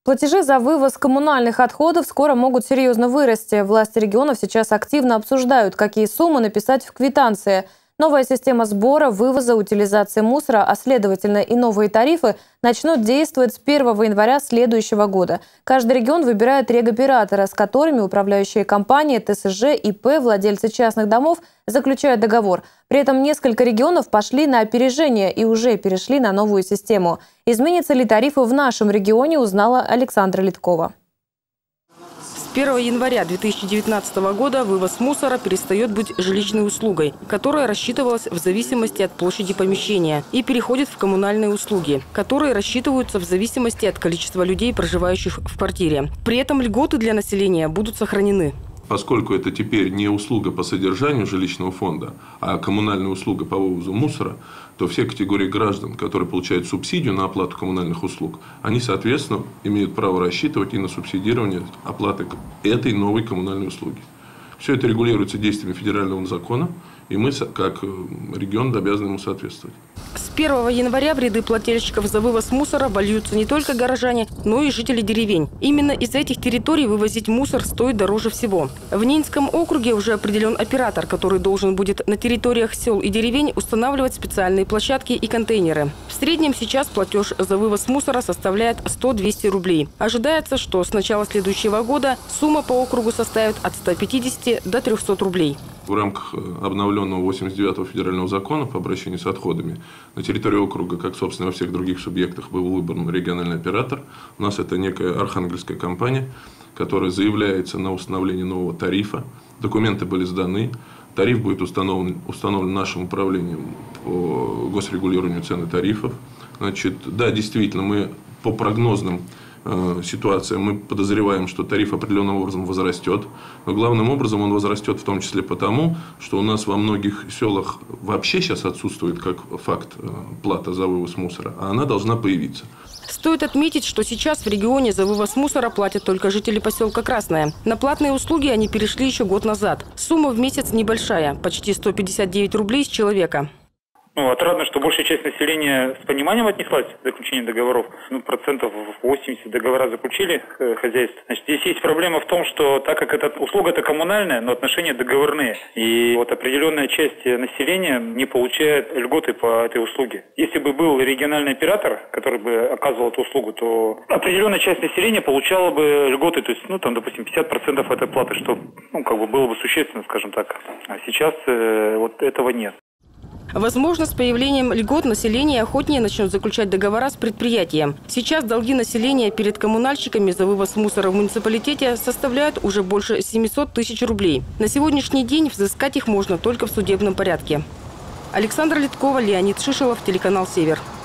Платежи за вывоз коммунальных отходов скоро могут серьезно вырасти. Власти регионов сейчас активно обсуждают, какие суммы написать в квитанции. Новая система сбора, вывоза, утилизации мусора, а следовательно и новые тарифы начнут действовать с 1 января следующего года. Каждый регион выбирает регоператора, с которыми управляющие компании, ТСЖ, ИП, владельцы частных домов заключают договор. При этом несколько регионов пошли на опережение и уже перешли на новую систему. Изменятся ли тарифы в нашем регионе, узнала Александра Литкова. С 1 января 2019 года вывоз мусора перестает быть жилищной услугой, которая рассчитывалась в зависимости от площади помещения, и переходит в коммунальные услуги, которые рассчитываются в зависимости от количества людей, проживающих в квартире. При этом льготы для населения будут сохранены. Поскольку это теперь не услуга по содержанию жилищного фонда, а коммунальная услуга по вывозу мусора, то все категории граждан, которые получают субсидию на оплату коммунальных услуг, они, соответственно, имеют право рассчитывать и на субсидирование оплаты этой новой коммунальной услуги. Все это регулируется действиями федерального закона, и мы, как регион, обязаны ему соответствовать. С 1 января в ряды плательщиков за вывоз мусора вольются не только горожане, но и жители деревень. Именно из этих территорий вывозить мусор стоит дороже всего. В Ненецком округе уже определен оператор, который должен будет на территориях сел и деревень устанавливать специальные площадки и контейнеры. В среднем сейчас платеж за вывоз мусора составляет 100-200 рублей. Ожидается, что с начала следующего года сумма по округу составит от 150 до 300 рублей. В рамках обновленного 89-го федерального закона по обращению с отходами на территории округа, как, собственно, во всех других субъектах, был выбран региональный оператор. У нас это некая архангельская компания, которая заявляется на установление нового тарифа. Документы были сданы. Тариф будет установлен нашим управлением по госрегулированию цен и тарифов. Значит, да, действительно, мы по прогнозным ситуация, мы подозреваем, что тариф определенным образом возрастет. Но главным образом он возрастет в том числе потому, что у нас во многих селах вообще сейчас отсутствует как факт плата за вывоз мусора, а она должна появиться. Стоит отметить, что сейчас в регионе за вывоз мусора платят только жители поселка Красное. На платные услуги они перешли еще год назад. Сумма в месяц небольшая, почти 159 рублей с человека. Отрадно, что большая часть населения с пониманием отнеслась к заключению договоров. Процентов 80 договора заключили хозяйство. Значит, здесь есть проблема в том, что так как эта услуга-то коммунальная, но отношения договорные. И вот определенная часть населения не получает льготы по этой услуге. Если бы был региональный оператор, который бы оказывал эту услугу, то определенная часть населения получала бы льготы, то есть, допустим, 50% этой платы, что, было бы существенно, скажем так. А сейчас вот этого нет. Возможно, с появлением льгот население охотнее начнет заключать договора с предприятием. Сейчас долги населения перед коммунальщиками за вывоз мусора в муниципалитете составляют уже больше 700 тысяч рублей. На сегодняшний день взыскать их можно только в судебном порядке. Александра Литкова, Леонид Шишелов, телеканал «Север».